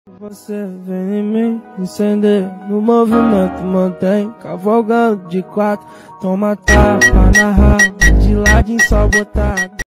Você vem em mim, incender no movimento, mantém cavalgando de quatro, toma tapa na raba, de ladinho só botar.